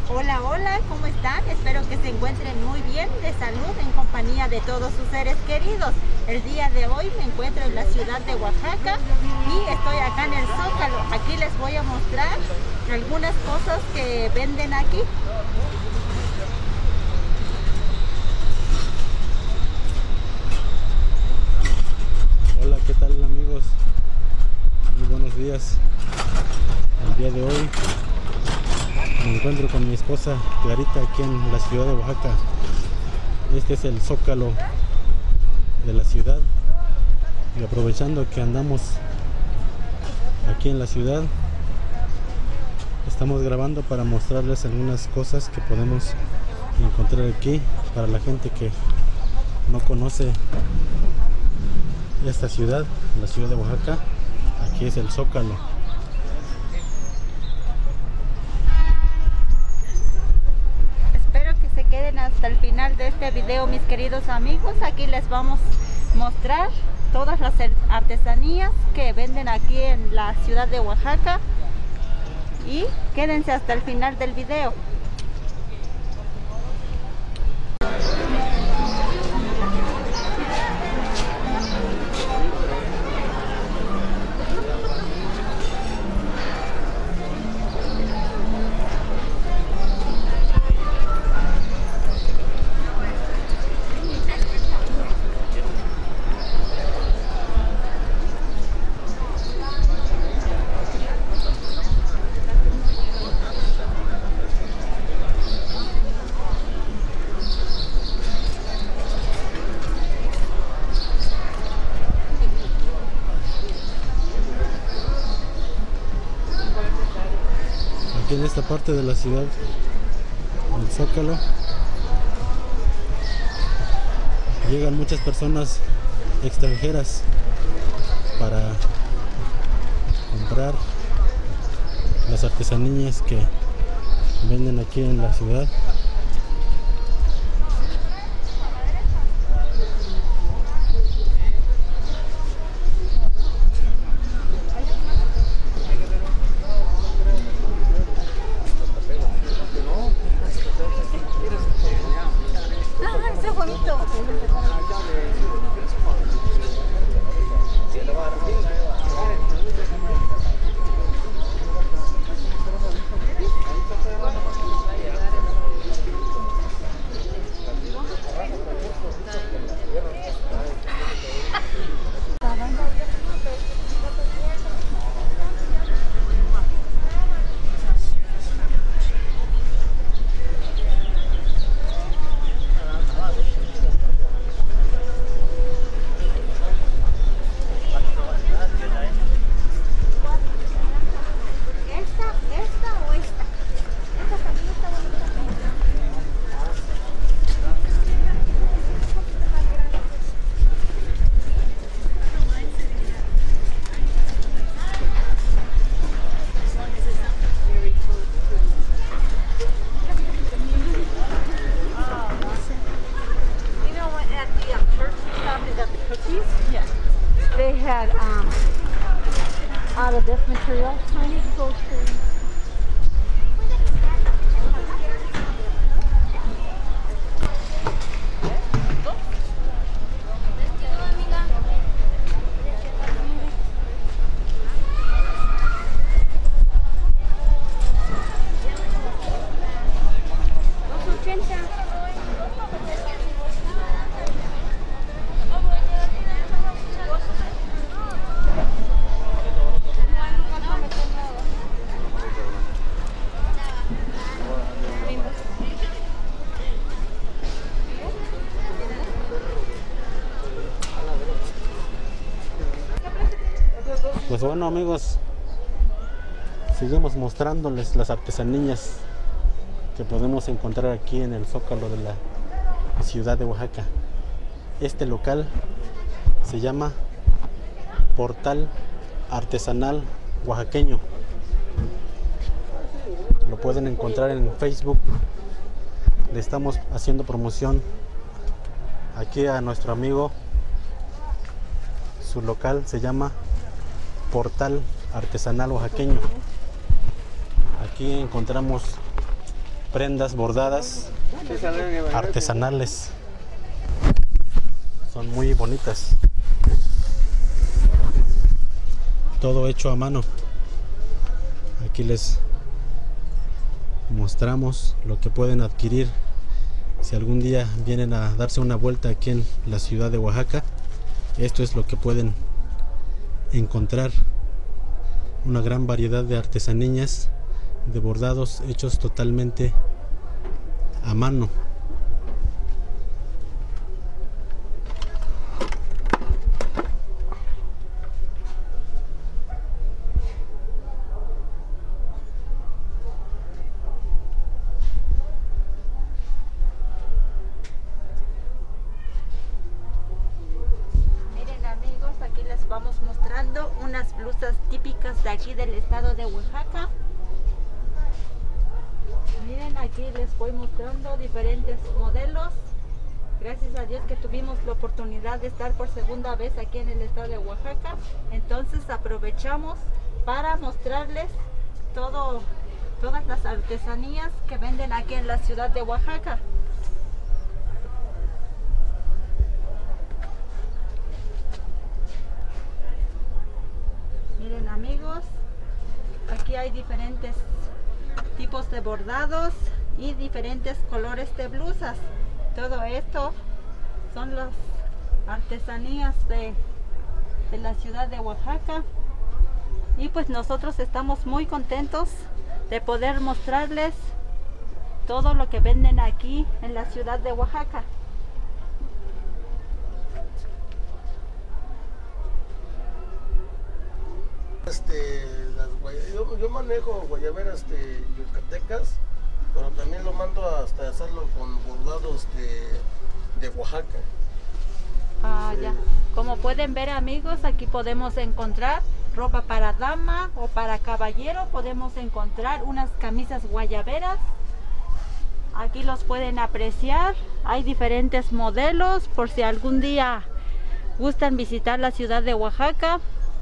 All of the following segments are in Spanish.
Hola, hola, ¿cómo están? Espero que se encuentren muy bien, de salud, en compañía de todos sus seres queridos. El día de hoy me encuentro en la ciudad de Oaxaca y estoy acá en el Zócalo. Aquí les voy a mostrar algunas cosas que venden aquí. Hola, ¿qué tal amigos? Muy buenos días. El día de hoy me encuentro con mi esposa Clarita aquí en la ciudad de Oaxaca. Este es el Zócalo de la ciudad y aprovechando que andamos aquí en la ciudad, estamos grabando para mostrarles algunas cosas que podemos encontrar aquí para la gente que no conoce esta ciudad, la ciudad de Oaxaca. Aquí es el Zócalo. Espero que se queden hasta el final de este video, mis queridos amigos. Aquí les vamos a mostrar todas las artesanías que venden aquí en la ciudad de Oaxaca. Y quédense hasta el final del video. Aquí en esta parte de la ciudad, el Zócalo, llegan muchas personas extranjeras para comprar las artesanías que venden aquí en la ciudad. ¡Qué bonito! They had out of this material, tiny groceries. Pues bueno amigos, seguimos mostrándoles las artesanías que podemos encontrar aquí en el Zócalo de la ciudad de Oaxaca. Este local se llama Portal Artesanal Oaxaqueño. Lo pueden encontrar en Facebook. Le estamos haciendo promoción aquí a nuestro amigo. Su local se llama Portal Artesanal Oaxaqueño. Aquí encontramos prendas bordadas artesanales. Son muy bonitas. Todo hecho a mano. Aquí les mostramos lo que pueden adquirir si algún día vienen a darse una vuelta aquí en la ciudad de Oaxaca. Esto es lo que pueden encontrar: una gran variedad de artesanías, de bordados hechos totalmente a mano. Vamos mostrando unas blusas típicas de aquí del estado de Oaxaca. Miren, aquí les voy mostrando diferentes modelos. Gracias a Dios que tuvimos la oportunidad de estar por segunda vez aquí en el estado de Oaxaca. Entonces aprovechamos para mostrarles todas las artesanías que venden aquí en la ciudad de Oaxaca. Miren, amigos, aquí hay diferentes tipos de bordados y diferentes colores de blusas. Todo esto son las artesanías de la ciudad de Oaxaca, y pues nosotros estamos muy contentos de poder mostrarles todo lo que venden aquí en la ciudad de Oaxaca. Yo manejo guayaberas yucatecas, pero también lo mando hasta hacerlo con bordados de Oaxaca. Ah, sí. Ya. Como pueden ver, amigos, aquí podemos encontrar ropa para dama o para caballero. Podemos encontrar unas camisas guayaberas. Aquí los pueden apreciar. Hay diferentes modelos por si algún día gustan visitar la ciudad de Oaxaca.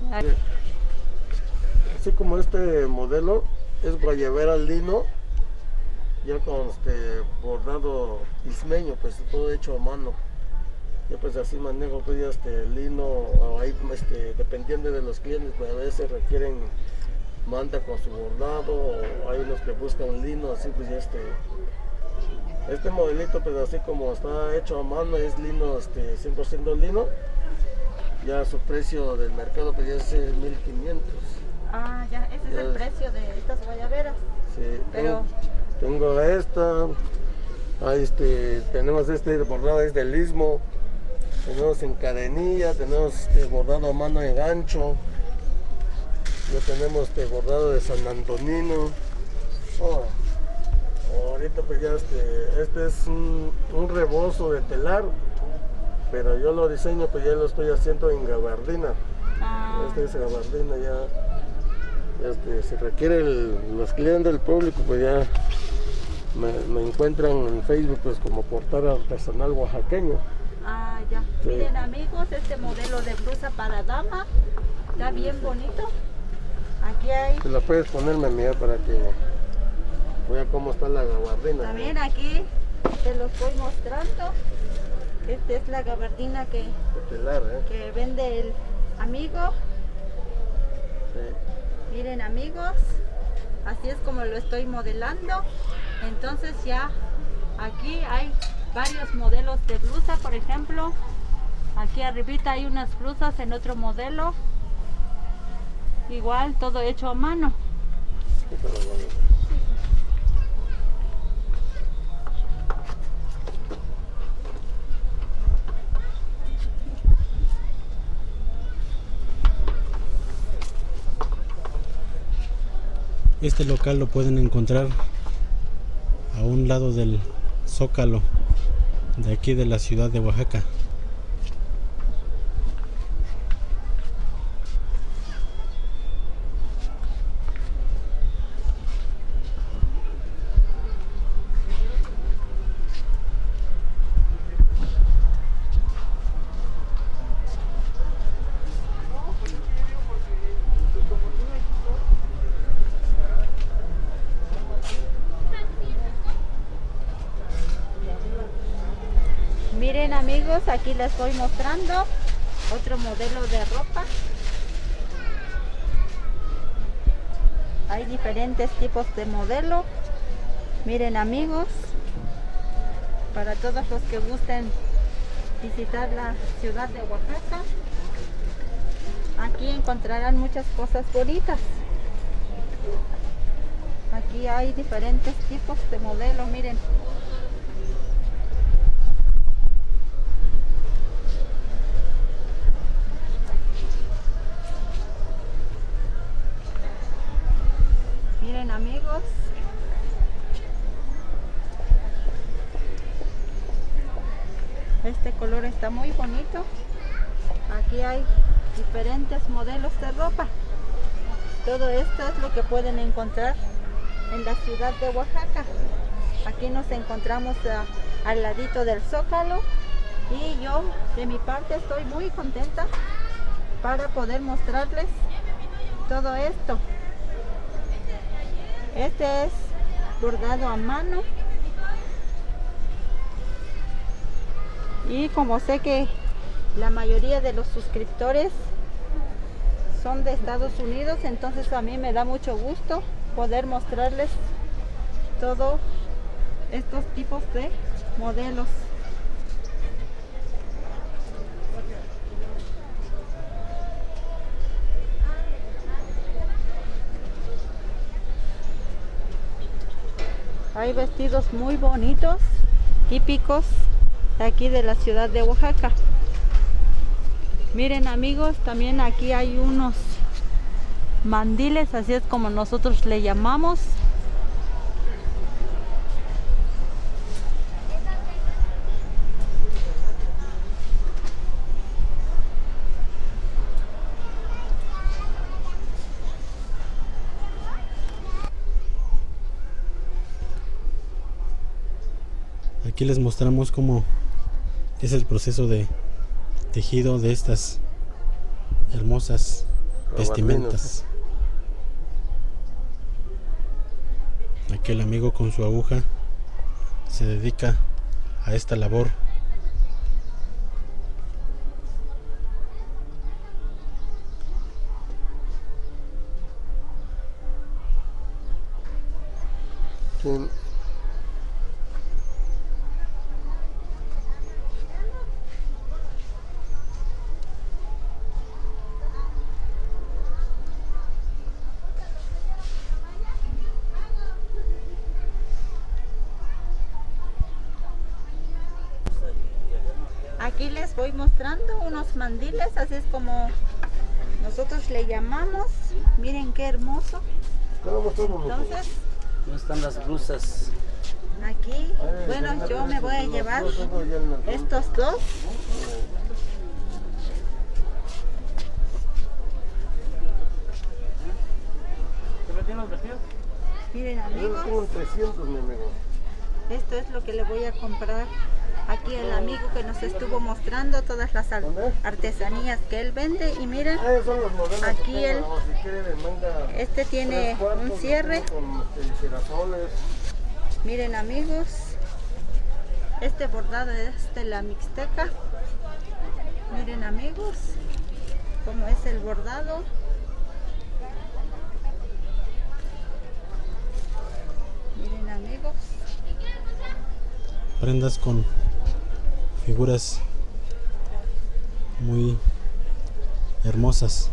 Así como este modelo es guayabera lino, ya con bordado ismeño, pues todo hecho a mano. Yo pues así manejo pues ya lino, ahí dependiendo de los clientes, pues a veces requieren manta con su bordado, o hay los que buscan lino, así pues ya este modelito pues así como está hecho a mano, es lino, 100% lino. Ya su precio del mercado pues ya es 1,500. Ah, ya, ese es el precio de estas guayaberas. Sí, pero tengo esta, ahí tenemos bordado es del Istmo, tenemos en cadenilla, tenemos bordado a mano en gancho, ya tenemos bordado de San Antonino. Ahorita pues ya este es un rebozo de telar, pero yo lo diseño pues ya lo estoy haciendo en gabardina. Este es gabardina ya. Si requiere los clientes del público, pues ya me encuentran en Facebook pues como Portal Artesanal Oaxaqueño. Ah, ya. Sí. Miren, amigos, este modelo de blusa para dama está bien bonito. Aquí hay... Te la puedes ponerme, mía, para que vea cómo está la gabardina. También aquí te los voy mostrando. Esta es la gabardina que vende el amigo. Sí. Miren, amigos, así es como lo estoy modelando. Entonces ya aquí hay varios modelos de blusa. Por ejemplo, aquí arribita hay unas blusas en otro modelo, igual todo hecho a mano. Este local lo pueden encontrar a un lado del Zócalo de aquí de la ciudad de Oaxaca. Miren amigos, aquí les estoy mostrando otro modelo de ropa. Hay diferentes tipos de modelo. Miren amigos, para todos los que gusten visitar la ciudad de Oaxaca, aquí encontrarán muchas cosas bonitas. Aquí hay diferentes tipos de modelo, miren. Miren amigos, este color está muy bonito. Aquí hay diferentes modelos de ropa. Todo esto es lo que pueden encontrar en la ciudad de Oaxaca. Aquí nos encontramos al ladito del Zócalo y yo de mi parte estoy muy contenta para poder mostrarles todo esto. Este es bordado a mano y como sé que la mayoría de los suscriptores son de Estados Unidos, entonces a mí me da mucho gusto poder mostrarles todos estos tipos de modelos. Hay vestidos muy bonitos, típicos de aquí de la ciudad de Oaxaca. Miren amigos, también aquí hay unos mandiles, así es como nosotros le llamamos. Aquí les mostramos cómo es el proceso de tejido de estas hermosas vestimentas. Aquí el amigo con su aguja se dedica a esta labor. Sí. Aquí les voy mostrando unos mandiles, así es como nosotros le llamamos. Miren qué hermoso. Entonces, ¿dónde están las blusas? aquí, bueno, yo me voy a llevar estos dos. Miren amigos, esto es lo que le voy a comprar aquí al amigo que nos estuvo mostrando todas las artesanías que él vende. Y miren, aquí este tiene un cierre. Miren amigos, este bordado es de la Mixteca. Miren amigos, cómo es el bordado. Miren amigos, Prendas con figuras muy hermosas.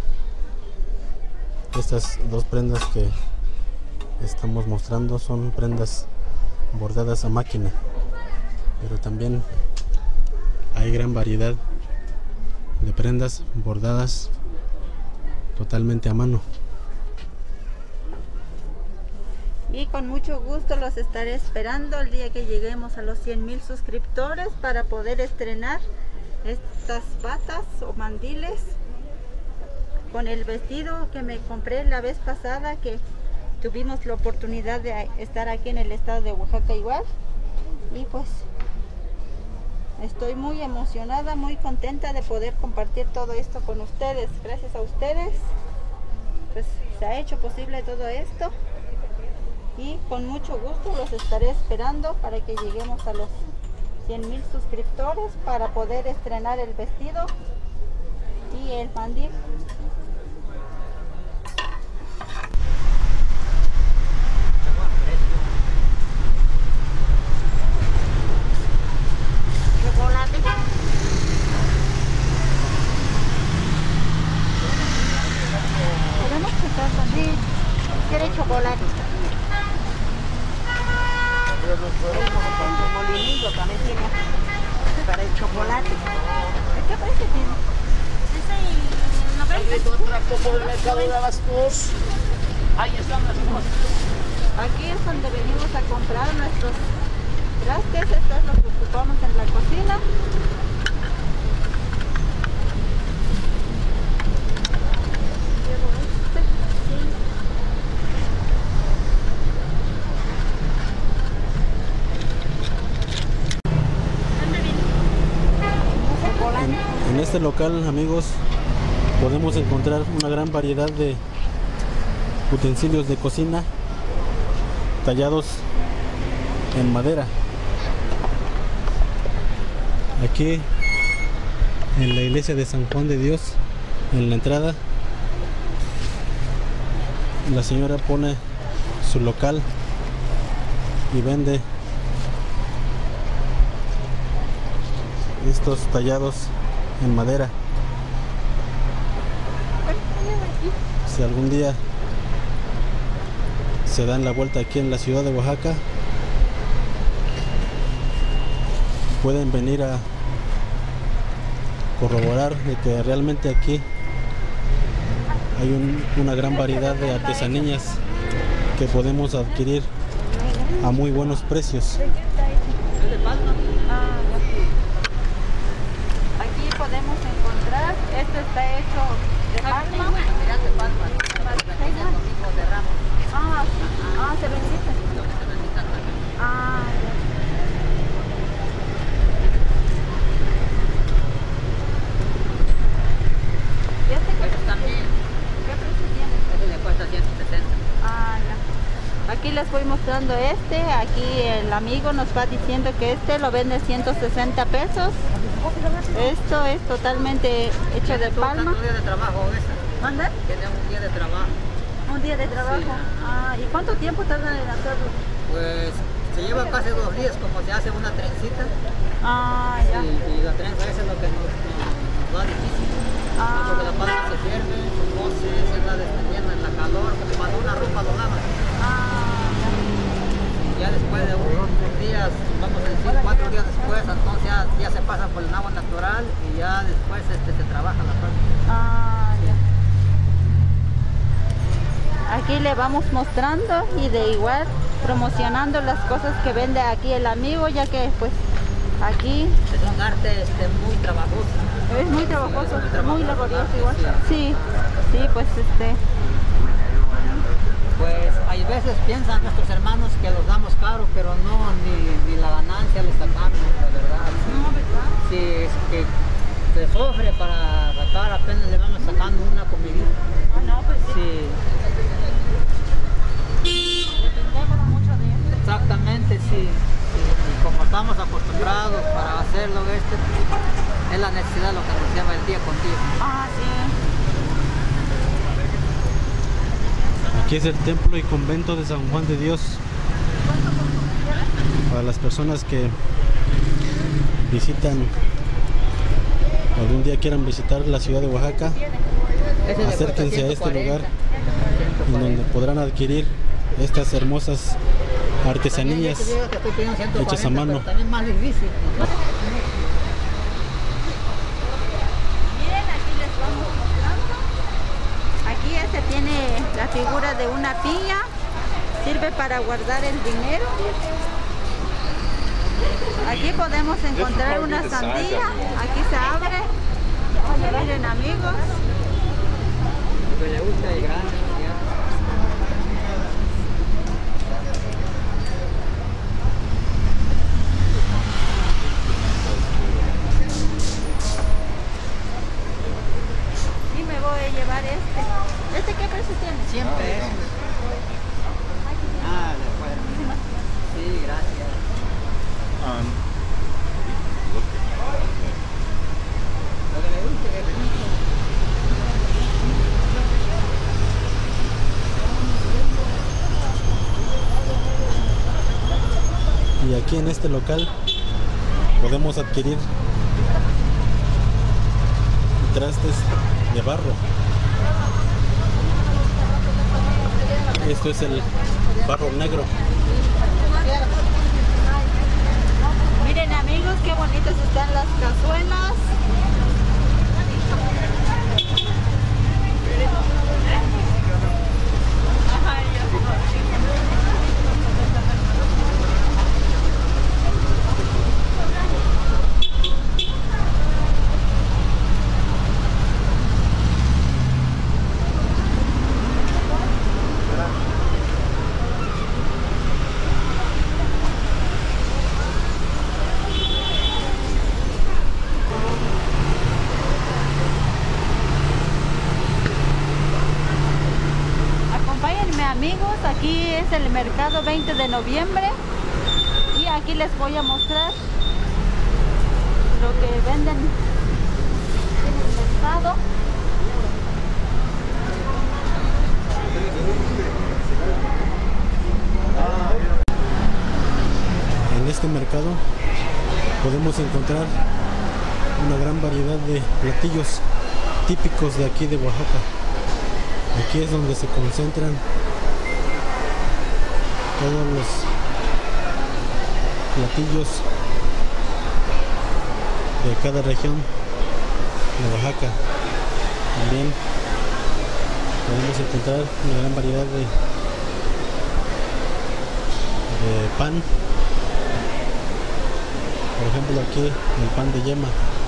Estas dos prendas que estamos mostrando son prendas bordadas a máquina, pero también hay gran variedad de prendas bordadas totalmente a mano. y con mucho gusto los estaré esperando el día que lleguemos a los 100,000 suscriptores para poder estrenar estas batas o mandiles con el vestido que me compré la vez pasada, que tuvimos la oportunidad de estar aquí en el estado de Oaxaca igual. Y pues estoy muy emocionada, muy contenta de poder compartir todo esto con ustedes. Gracias a ustedes pues se ha hecho posible todo esto, y con mucho gusto los estaré esperando para que lleguemos a los 100,000 suscriptores para poder estrenar el vestido y el mandil. Chocolate. Podemos checar también. ¿Quiere chocolate? El molinillo también tiene para el chocolate. ¿Qué precio tiene? Ahí están las cosas. Aquí es donde venimos a comprar nuestros trastes. Esto es lo que ocupamos en la cocina. Llevo este. En este local, amigos, podemos encontrar una gran variedad de utensilios de cocina tallados en madera. Aquí en la iglesia de San Juan de Dios, en la entrada, la señora pone su local y vende estos tallados en madera. Si algún día se dan la vuelta aquí en la ciudad de Oaxaca, pueden venir a corroborar de que realmente aquí hay una gran variedad de artesanías que podemos adquirir a muy buenos precios. Aquí podemos encontrar, esto está hecho de palma. Ah, sí. Ah, se bendita. Ah, ya. ¿Y este qué precio tiene? Este le cuesta 170. Ah, ya. Aquí les voy mostrando este. Aquí el amigo nos va diciendo que este lo vende 160 pesos. Esto es totalmente hecho de palma. Un día de trabajo esa. ¿Manda? Tiene un día de trabajo. Un día de trabajo. Sí. Ah, ¿y cuánto tiempo tardan en hacerlo? Pues se lleva casi 2 días como se hace una trencita. Ah, ya. Y la trenza esa es lo que nos va difícil. Porque la palma se pierde, su pose se va desprendiendo en la calor, como cuando una ropa lo lava. Ah, Ya después de unos días, vamos a decir 4 días después, entonces ya se pasa por el agua natural y ya después se trabaja la palma. ah, ya. Aquí le vamos mostrando y de igual promocionando las cosas que vende aquí el amigo, ya que pues aquí Es un arte muy trabajoso. es muy trabajoso, muy laborioso igual. Sí. Sí, pues Pues hay veces piensan nuestros hermanos que los damos caro, pero no, ni la ganancia les sacamos, la verdad. no, ¿verdad? Si es que se sufre para sacar, apenas le vamos sacando una comidita. Ah, no, pues sí. Sí, Dependemos mucho de esto. exactamente, sí. Y como estamos acostumbrados para hacerlo, es la necesidad lo que nos lleva el día con día. Ah, sí. Aquí es el templo y convento de San Juan de Dios. Para las personas que visitan, algún día quieran visitar la ciudad de Oaxaca, Ese le cuesta acérquense a este 140, lugar en donde podrán adquirir estas hermosas artesanías También yo te digo que estoy pidiendo 140, hechas a mano. pero también más difícil. Miren, aquí les vamos mostrando. Aquí este tiene la figura de una piña. Sirve para guardar el dinero. Aquí podemos encontrar una sandía. Aquí se abre. Miren, amigos. Lo que le gusta es grande. Ya. Y me voy a llevar este. ¿Este qué precio tiene? 100 pesos. Ah, de acuerdo. Sí, gracias. Y aquí en este local podemos adquirir trastes de barro. Esto es el barro negro. Miren amigos, qué bonitas están las cazuelas. Amigos, aquí es el mercado 20 de noviembre y aquí les voy a mostrar lo que venden en el mercado. En este mercado podemos encontrar una gran variedad de platillos típicos de aquí de Oaxaca. Aquí es donde se concentran todos los platillos de cada región de Oaxaca. También podemos encontrar una gran variedad de pan. Por ejemplo, aquí el pan de yema.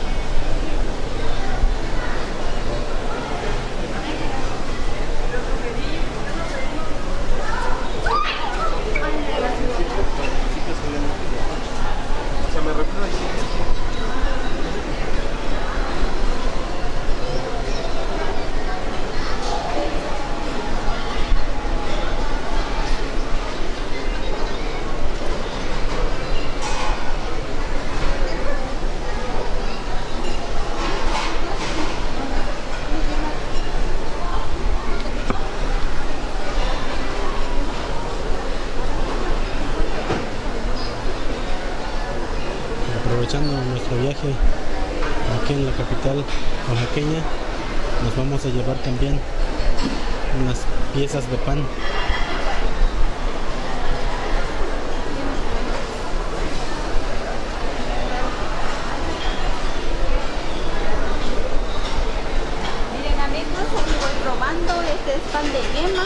Aprovechando nuestro viaje aquí en la capital oaxaqueña, nos vamos a llevar también unas piezas de pan. Miren amigos, aquí voy probando, este es pan de yema.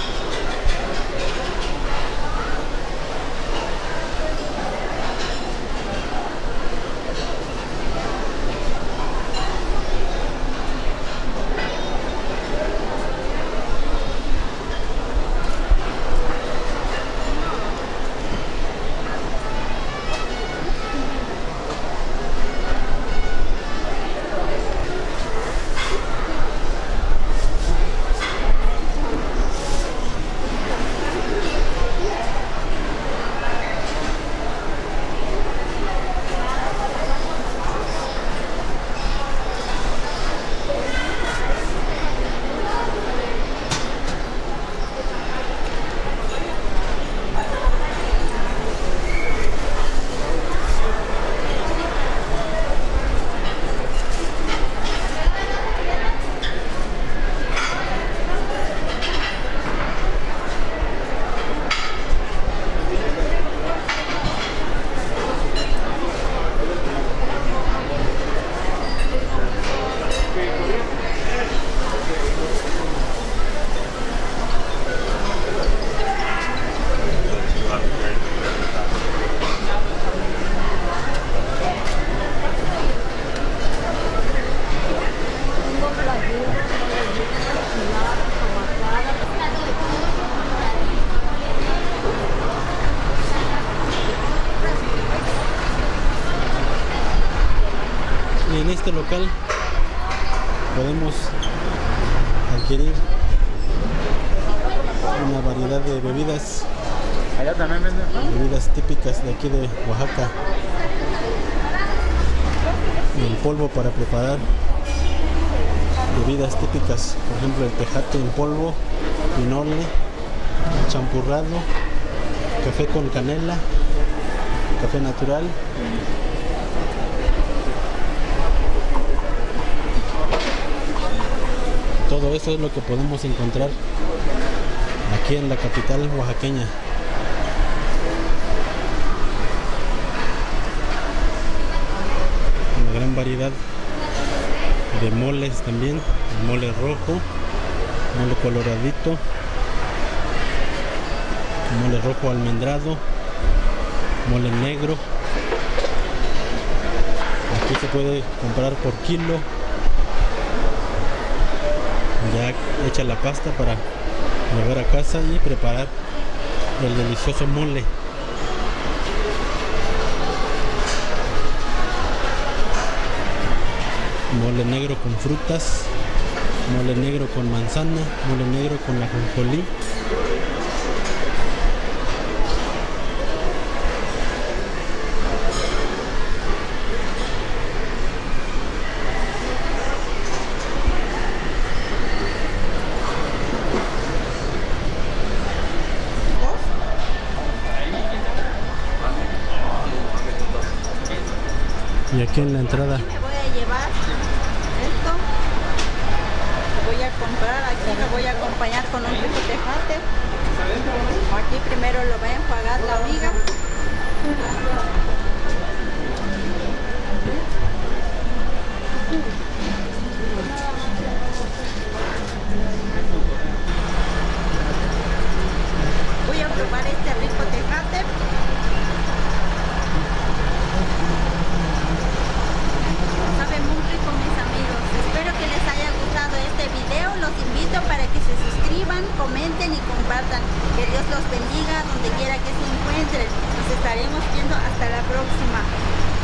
Y en este local podemos adquirir una variedad de bebidas. Allá también venden bebidas típicas de aquí de Oaxaca. En polvo para preparar bebidas típicas, por ejemplo el tejate en polvo, pinole, champurrado, café con canela, café natural. Todo eso es lo que podemos encontrar aquí en la capital oaxaqueña. Una gran variedad de moles también, mole rojo, mole coloradito, mole rojo almendrado, mole negro. Aquí se puede comprar por kilo. Ya hecha la pasta para llevar a casa y preparar el delicioso mole. Mole negro con frutas, mole negro con manzana, mole negro con ajonjolí. Y aquí en la entrada Me voy a llevar esto, lo voy a comprar, aquí me voy a acompañar con un rico tejate. Aquí primero lo va a enjuagar la amiga. Voy a probar este rico tejate. Sabe muy rico, mis amigos. Espero que les haya gustado este video. Los invito para que se suscriban, comenten y compartan. Que Dios los bendiga donde quiera que se encuentren. Nos estaremos viendo hasta la próxima.